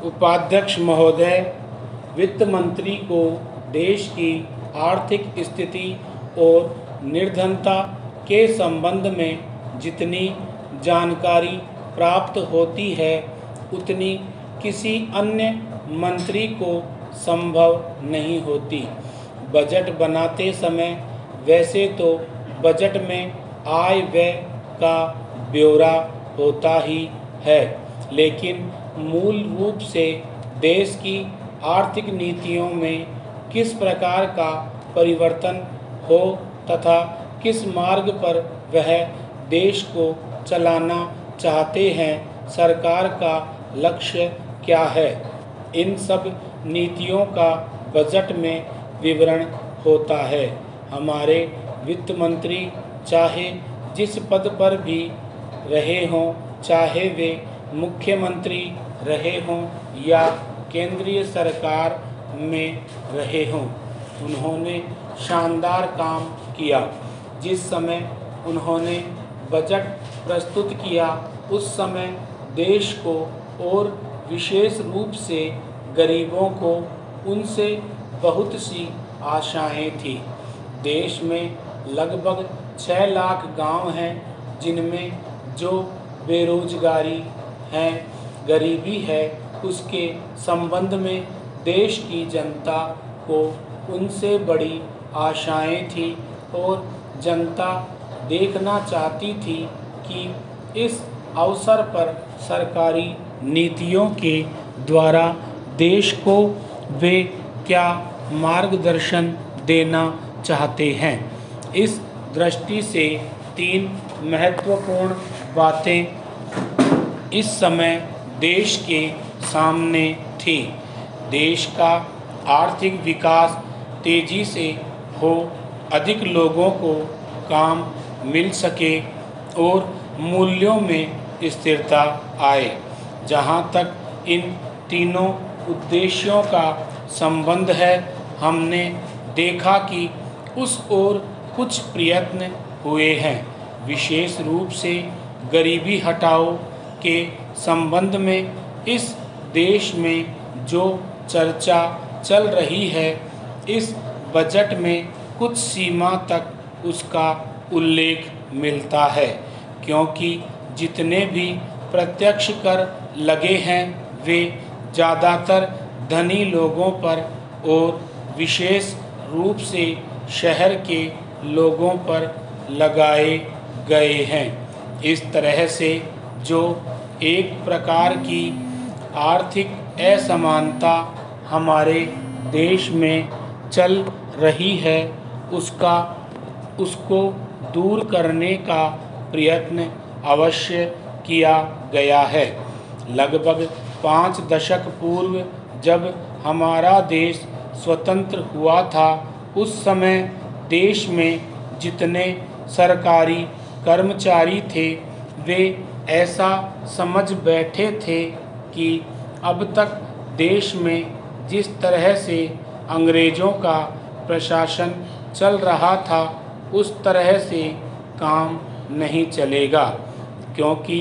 उपाध्यक्ष महोदय, वित्त मंत्री को देश की आर्थिक स्थिति और निर्धनता के संबंध में जितनी जानकारी प्राप्त होती है उतनी किसी अन्य मंत्री को संभव नहीं होती। बजट बनाते समय वैसे तो बजट में आय व्यय का ब्यौरा होता ही है, लेकिन मूल रूप से देश की आर्थिक नीतियों में किस प्रकार का परिवर्तन हो तथा किस मार्ग पर वह देश को चलाना चाहते हैं, सरकार का लक्ष्य क्या है, इन सब नीतियों का बजट में विवरण होता है। हमारे वित्त मंत्री चाहे जिस पद पर भी रहे हों, चाहे वे मुख्यमंत्री रहे हों या केंद्रीय सरकार में रहे हों, उन्होंने शानदार काम किया। जिस समय उन्होंने बजट प्रस्तुत किया उस समय देश को और विशेष रूप से गरीबों को उनसे बहुत सी आशाएं थी। देश में लगभग 6 लाख गांव हैं जिनमें जो बेरोजगारी है, गरीबी है, उसके संबंध में देश की जनता को उनसे बड़ी आशाएं थी और जनता देखना चाहती थी कि इस अवसर पर सरकारी नीतियों के द्वारा देश को वे क्या मार्गदर्शन देना चाहते हैं। इस दृष्टि से 3 महत्वपूर्ण बातें इस समय देश के सामने थी। देश का आर्थिक विकास तेजी से हो, अधिक लोगों को काम मिल सके और मूल्यों में स्थिरता आए। जहाँ तक इन तीनों उद्देश्यों का संबंध है, हमने देखा कि उस ओर कुछ प्रयत्न हुए हैं। विशेष रूप से गरीबी हटाओ के संबंध में इस देश में जो चर्चा चल रही है, इस बजट में कुछ सीमा तक उसका उल्लेख मिलता है, क्योंकि जितने भी प्रत्यक्ष कर लगे हैं वे ज़्यादातर धनी लोगों पर और विशेष रूप से शहर के लोगों पर लगाए गए हैं। इस तरह से जो एक प्रकार की आर्थिक असमानता हमारे देश में चल रही है, उसको दूर करने का प्रयत्न अवश्य किया गया है। लगभग 5 दशक पूर्व जब हमारा देश स्वतंत्र हुआ था, उस समय देश में जितने सरकारी कर्मचारी थे वे ऐसा समझ बैठे थे कि अब तक देश में जिस तरह से अंग्रेज़ों का प्रशासन चल रहा था उस तरह से काम नहीं चलेगा, क्योंकि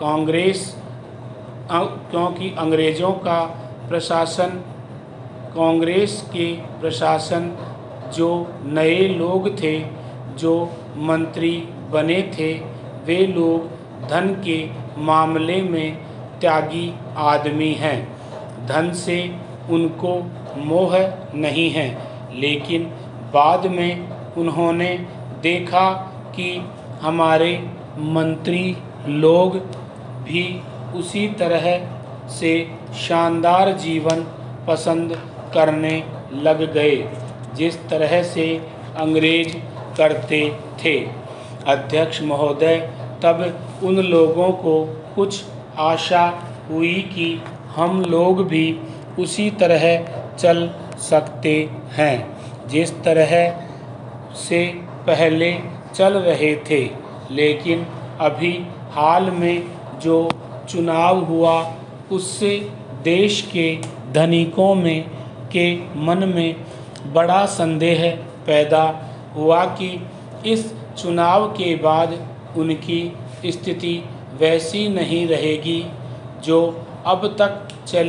अंग्रेज़ों का प्रशासन, कांग्रेस के प्रशासन, जो नए लोग थे जो मंत्री बने थे, वे लोग धन के मामले में त्यागी आदमी हैं। धन से उनको मोह नहीं है, लेकिन बाद में उन्होंने देखा कि हमारे मंत्री लोग भी उसी तरह से शानदार जीवन पसंद करने लग गए जिस तरह से अंग्रेज करते थे। अध्यक्ष महोदय, तब उन लोगों को कुछ आशा हुई कि हम लोग भी उसी तरह चल सकते हैं जिस तरह से पहले चल रहे थे। लेकिन अभी हाल में जो चुनाव हुआ उससे देश के धनिकों के मन में बड़ा संदेह पैदा हुआ कि इस चुनाव के बाद उनकी स्थिति वैसी नहीं रहेगी जो अब तक चली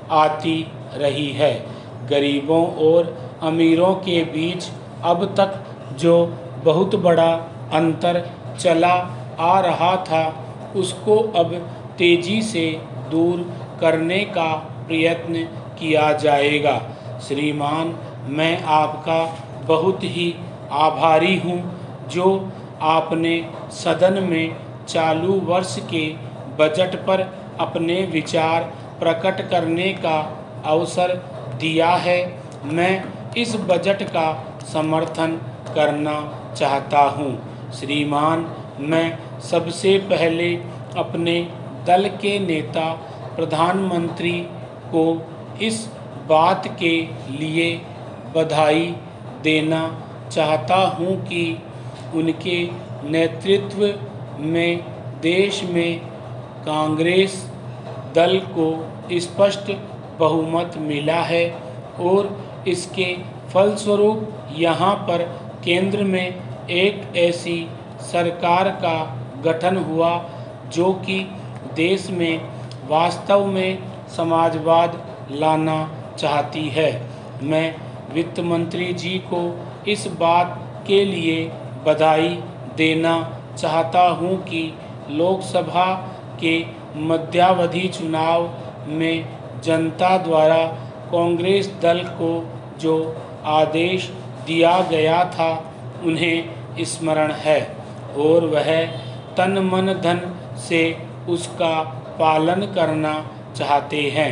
आती रही है। गरीबों और अमीरों के बीच अब तक जो बहुत बड़ा अंतर चला आ रहा था, उसको अब तेजी से दूर करने का प्रयत्न किया जाएगा। श्रीमान, मैं आपका बहुत ही आभारी हूँ जो आपने सदन में चालू वर्ष के बजट पर अपने विचार प्रकट करने का अवसर दिया है। मैं इस बजट का समर्थन करना चाहता हूँ। श्रीमान, मैं सबसे पहले अपने दल के नेता प्रधानमंत्री को इस बात के लिए बधाई देना चाहता हूँ कि उनके नेतृत्व में देश में कांग्रेस दल को स्पष्ट बहुमत मिला है और इसके फलस्वरूप यहाँ पर केंद्र में एक ऐसी सरकार का गठन हुआ जो कि देश में वास्तव में समाजवाद लाना चाहती है। मैं वित्त मंत्री जी को इस बात के लिए बधाई देना चाहता हूं कि लोकसभा के मध्यावधि चुनाव में जनता द्वारा कांग्रेस दल को जो आदेश दिया गया था उन्हें स्मरण है और वह तन मन धन से उसका पालन करना चाहते हैं।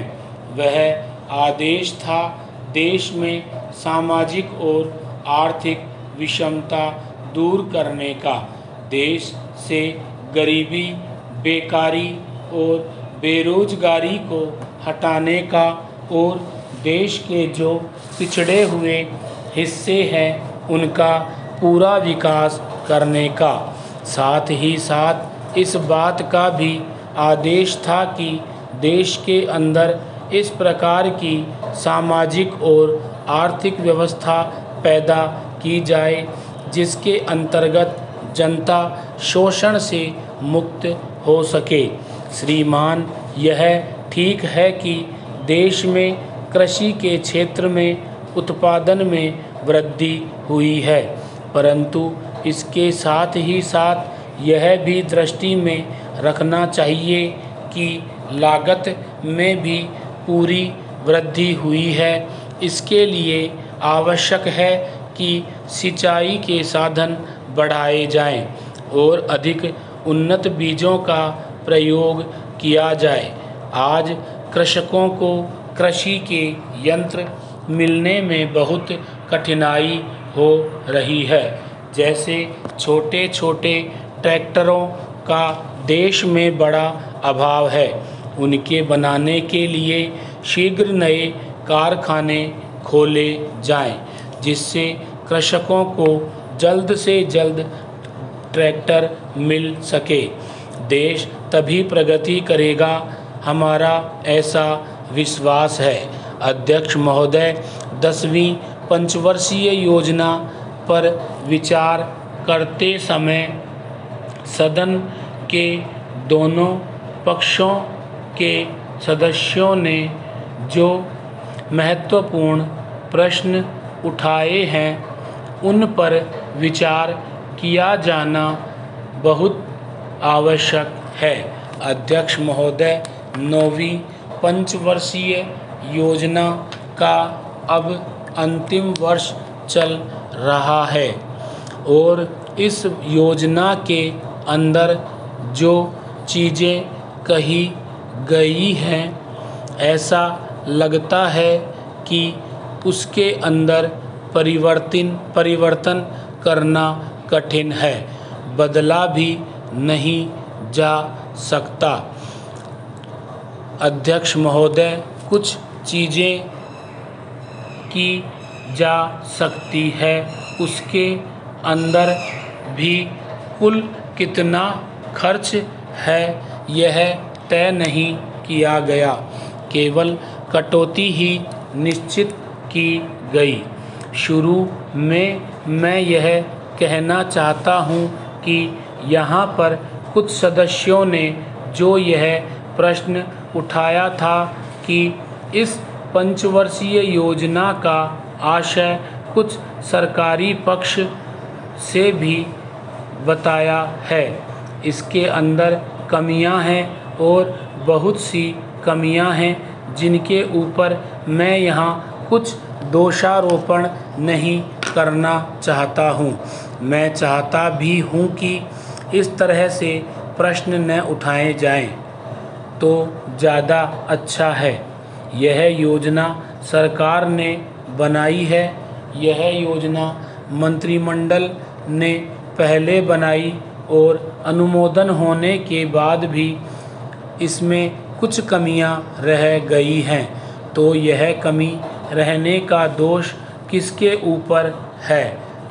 वह आदेश था देश में सामाजिक और आर्थिक विषमता दूर करने का, देश से गरीबी, बेकारी और बेरोजगारी को हटाने का और देश के जो पिछड़े हुए हिस्से हैं उनका पूरा विकास करने का। साथ ही साथ इस बात का भी आदेश था कि देश के अंदर इस प्रकार की सामाजिक और आर्थिक व्यवस्था पैदा की जाए जिसके अंतर्गत जनता शोषण से मुक्त हो सके। श्रीमान, यह ठीक है कि देश में कृषि के क्षेत्र में उत्पादन में वृद्धि हुई है, परंतु इसके साथ ही साथ यह भी दृष्टि में रखना चाहिए कि लागत में भी पूरी वृद्धि हुई है। इसके लिए आवश्यक है कि सिंचाई के साधन बढ़ाए जाएं और अधिक उन्नत बीजों का प्रयोग किया जाए। आज कृषकों को कृषि के यंत्र मिलने में बहुत कठिनाई हो रही है। जैसे छोटे छोटे ट्रैक्टरों का देश में बड़ा अभाव है। उनके बनाने के लिए शीघ्र नए कारखाने खोले जाएं, जिससे कृषकों को जल्द से जल्द ट्रैक्टर मिल सके। देश तभी प्रगति करेगा, हमारा ऐसा विश्वास है। अध्यक्ष महोदय, 10वीं पंचवर्षीय योजना पर विचार करते समय सदन के दोनों पक्षों के सदस्यों ने जो महत्वपूर्ण प्रश्न उठाए हैं उन पर विचार किया जाना बहुत आवश्यक है। अध्यक्ष महोदय, 9वीं पंचवर्षीय योजना का अब अंतिम वर्ष चल रहा है और इस योजना के अंदर जो चीज़ें कही गई हैं, ऐसा लगता है कि उसके अंदर परिवर्तन करना कठिन है, बदला भी नहीं जा सकता। अध्यक्ष महोदय, कुछ चीज़ें की जा सकती है, उसके अंदर भी कुल कितना खर्च है यह तय नहीं किया गया, केवल कटौती ही निश्चित की गई। शुरू में मैं यह कहना चाहता हूँ कि यहाँ पर कुछ सदस्यों ने जो यह प्रश्न उठाया था कि इस पंचवर्षीय योजना का आशय कुछ सरकारी पक्ष से भी बताया है। इसके अंदर कमियां हैं और बहुत सी कमियां हैं जिनके ऊपर मैं यहाँ कुछ दोषारोपण नहीं करना चाहता हूँ। मैं चाहता भी हूँ कि इस तरह से प्रश्न न उठाए जाएं तो ज़्यादा अच्छा है। यह योजना सरकार ने बनाई है। यह योजना मंत्रिमंडल ने पहले बनाई और अनुमोदन होने के बाद भी इसमें कुछ कमियां रह गई हैं। तो यह कमी रहने का दोष किसके ऊपर है?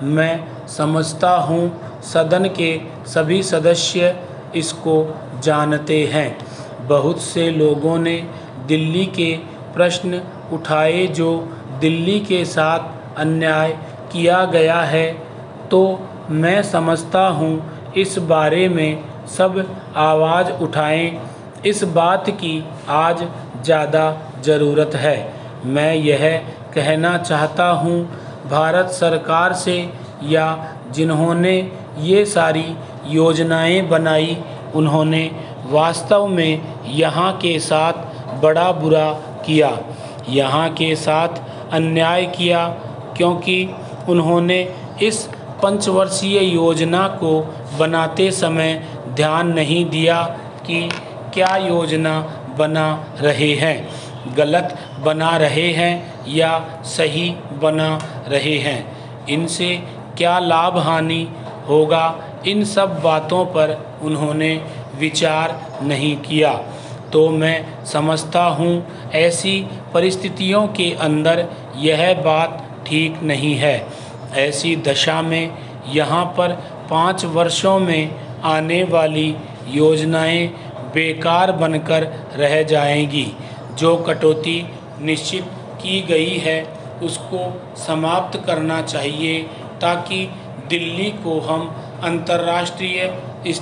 मैं समझता हूँ सदन के सभी सदस्य इसको जानते हैं। बहुत से लोगों ने दिल्ली के प्रश्न उठाए जो दिल्ली के साथ अन्याय किया गया है, तो मैं समझता हूँ इस बारे में सब आवाज़ उठाएं। इस बात की आज ज़्यादा ज़रूरत है। मैं यह कहना चाहता हूँ भारत सरकार से या जिन्होंने ये सारी योजनाएं बनाई, उन्होंने वास्तव में यहाँ के साथ बड़ा बुरा किया, यहाँ के साथ अन्याय किया, क्योंकि उन्होंने इस पंचवर्षीय योजना को बनाते समय ध्यान नहीं दिया कि क्या योजना बना रहे हैं, गलत बना रहे हैं या सही बना रहे हैं, इनसे क्या लाभ हानि होगा, इन सब बातों पर उन्होंने विचार नहीं किया। तो मैं समझता हूँ ऐसी परिस्थितियों के अंदर यह बात ठीक नहीं है। ऐसी दशा में यहाँ पर 5 वर्षों में आने वाली योजनाएं बेकार बनकर रह जाएंगी। जो कटौती निश्चित की गई है उसको समाप्त करना चाहिए ताकि दिल्ली को हम अंतर्राष्ट्रीय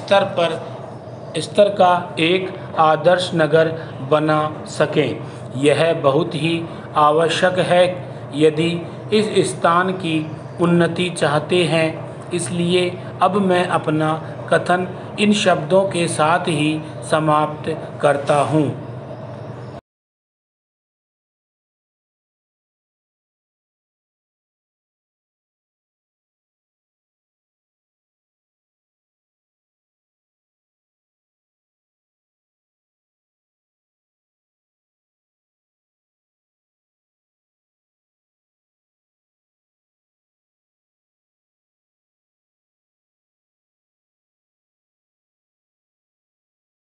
स्तर का एक आदर्श नगर बना सकें। यह बहुत ही आवश्यक है यदि इस स्थान की उन्नति चाहते हैं। इसलिए अब मैं अपना कथन इन शब्दों के साथ ही समाप्त करता हूँ।